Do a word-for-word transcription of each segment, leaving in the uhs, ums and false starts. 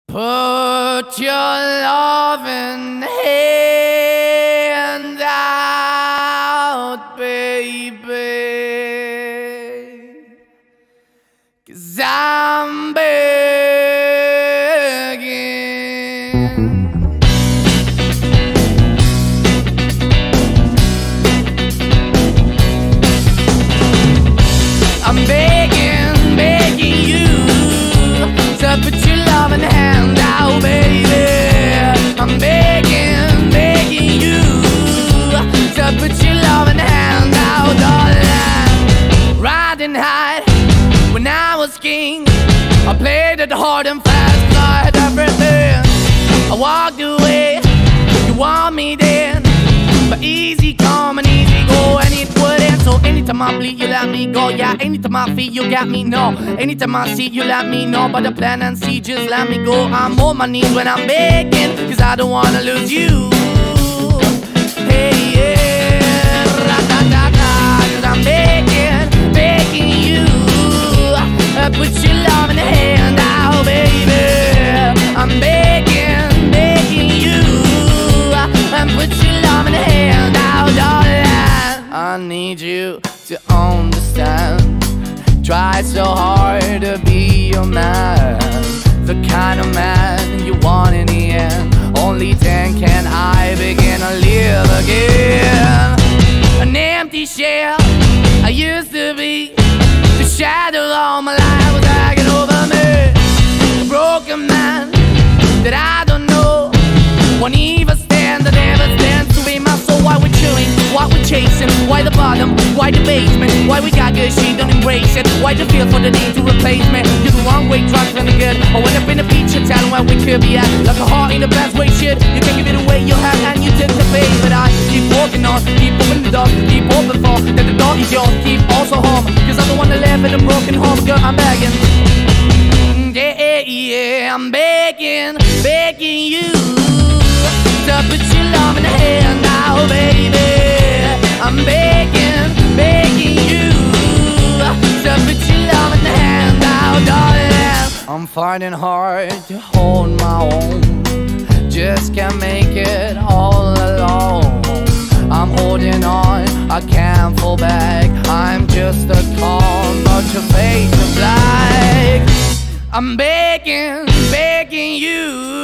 Put your loving hand out, baby, 'cause I'm begging. I'm begging, begging you to put your loving hand out, baby. I'm begging, begging you to put your loving hand out, darling. Riding high when I was king, I played it hard and fast, 'cause I had everything. I walked away, you want me then, but easy come and easy go, and it wouldn't. So anytime I bleed, you let me go. Yeah, anytime I feel, you got me, no. Anytime I see, you let me know. But the plan and see, just let me go. I'm on my knees when I'm begging, 'cause I don't wanna lose you. Hey, yeah, ra-da-da-da, 'cause I'm begging, begging you, uh, put your love in the hand out, baby. I'm begging, begging you, uh, and put your love in the hand out, darling. I need you to understand. Try so hard to be your man, the kind of man you want in the end. Only then can I begin to live again. An empty shell I used to be, the shadow all my life was hanging over me. A broken man that I don't know, won't even stand, I never stand to be my soul. Why we're chilling, why we're chasing, why the bottom, why the basement, why we got good, she don't embrace it. Why the feel for the need to replace me? You're the wrong way, trying to good. I went up in a feature town where we could be at, like a heart in the best way, shit. You can give it away, you have, and you took the bait. But I keep walking on, keep opening the door, keep open for that the door is yours, keep also home, 'cause I don't wanna live in a broken home, girl, I'm begging. Yeah, yeah, I'm begging, begging you to put your love in the hand now, baby. I'm begging, begging you to put your love in the hand now, darling. I'm finding hard to hold my own, just can't make it all alone. I'm holding on, I can't fall back. I'm just a call, but your face is black. I'm begging, begging you,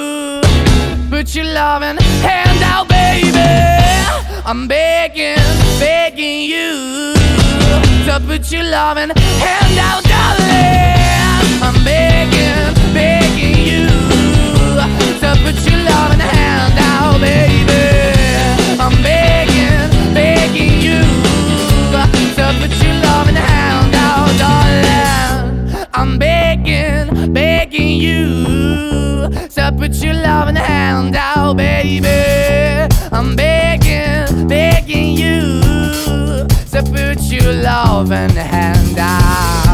put your loving hand out, baby. I'm begging, begging you to put your loving hand out, darling. I'm begging, begging you to put your loving hand out, baby. I'm begging, begging you to put your loving hand out, darling. I'm begging, begging you so put your love in the hand out, baby. I'm begging, begging you so put your love in the hand out.